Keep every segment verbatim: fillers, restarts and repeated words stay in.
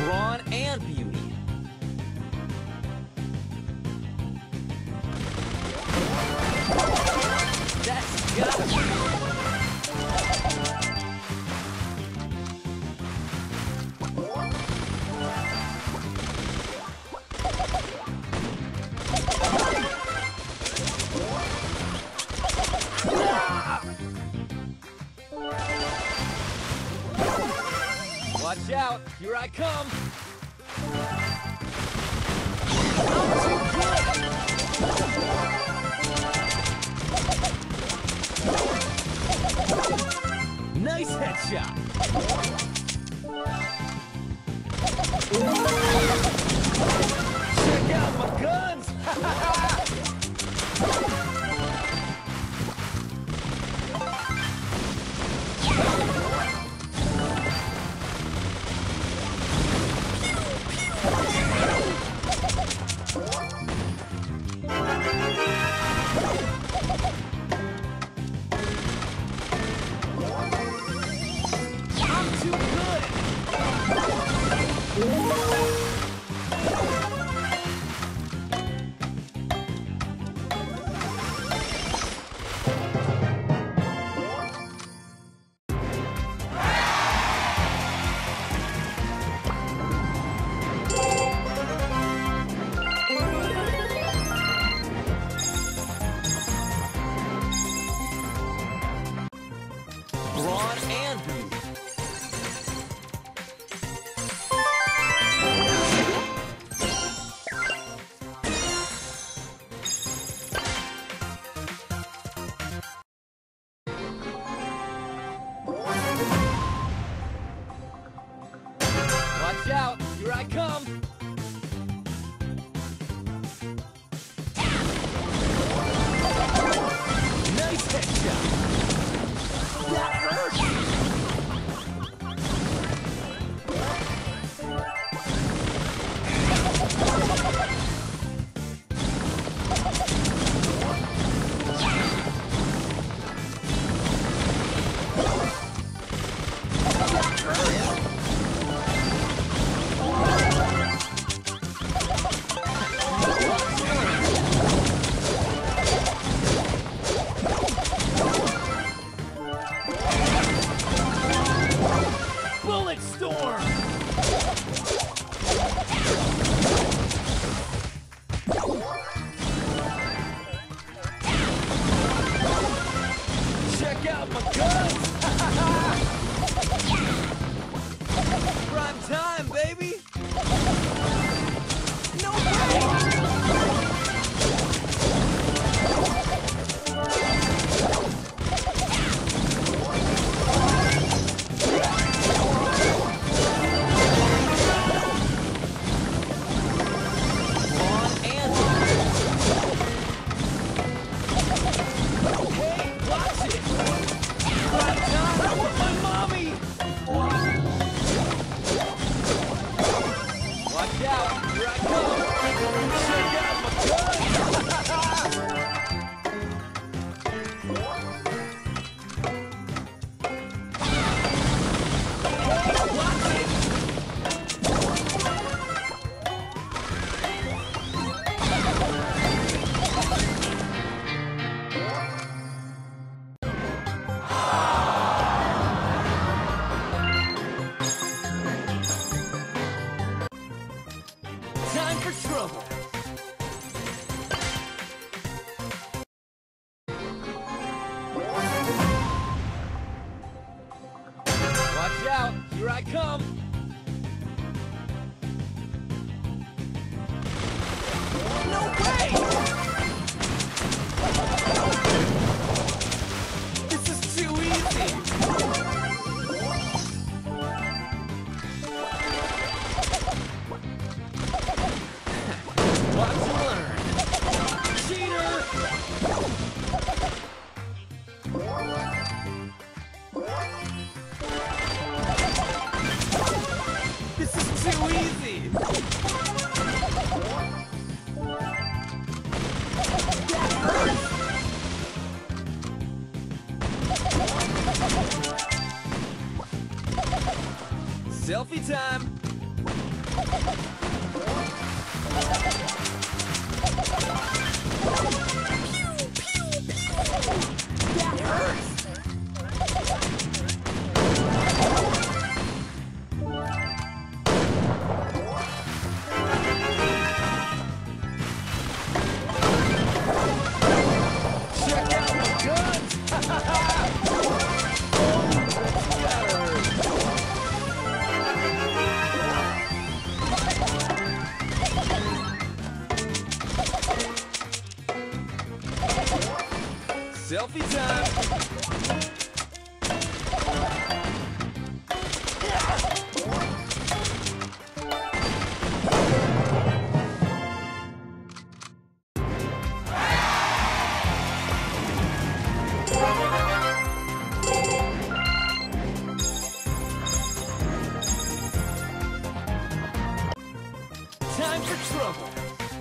brawn and beauty. That's got it. Watch out, here I come! Nice headshot! Check out my guns! Brawn and beauty. Watch out, here I come! Nice headshot! That hurt! Bullet storm! Check out my guns! Prime time, baby! No way! Time for trouble! Watch out! Here I come! No way! This is too easy! Watch and learn! Cheater! This is too easy! That hurts! Selfie time! That hurts! Check out my guns! Oh, that's gotta hurt. Selfie time! Time for trouble!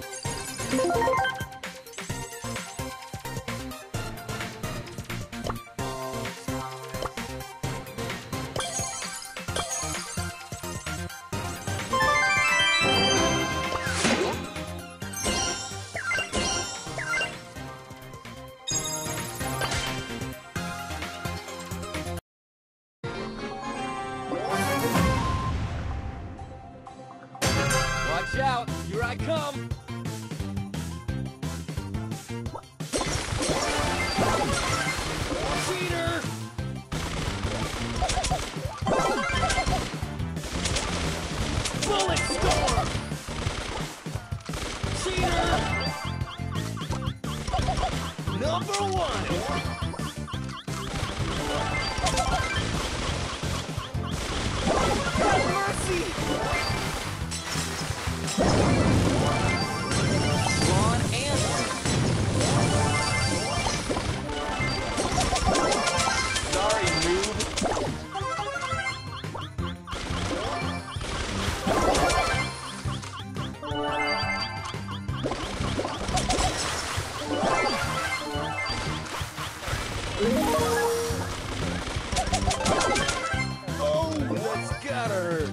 Watch out! Here I come! Cheater! Bullet storm! Cheater! Number one! Have mercy! Ron and sorry, noob. Oh, that's gotta hurt.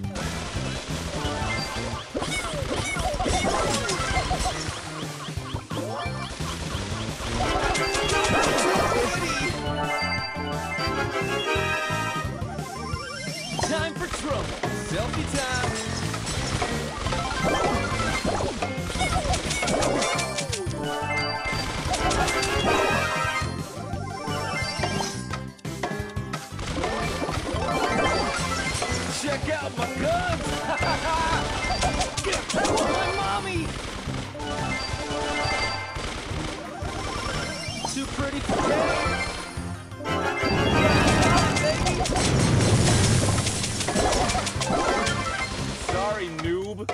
Time for trouble. Selfie time. Check out my guns. Get out of my mommy. Too pretty for pain. Sorry, noob.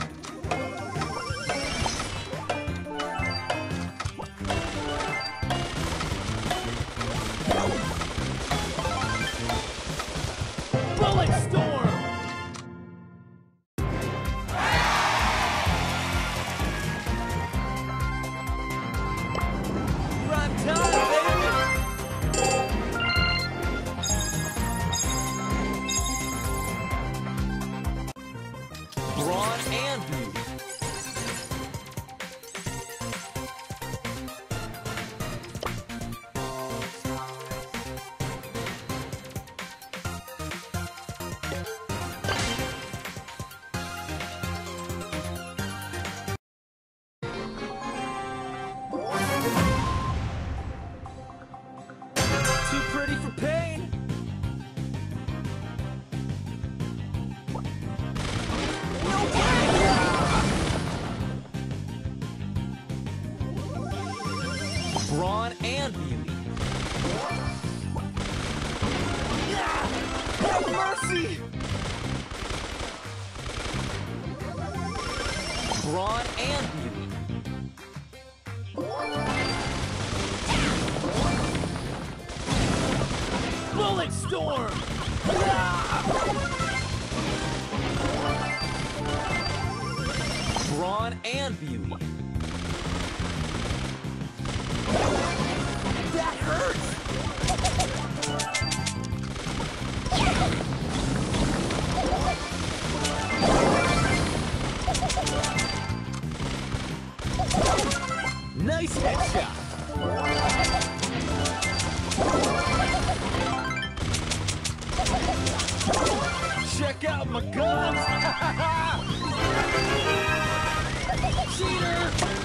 Bullet storm! Prime time, baby! Brawn and beauty. Too pretty for pain. No way! Brawn and beauty. Have mercy! Brawn and beauty. Bullet storm! Brawn and beauty. That hurts! Check out my guns! Cheater!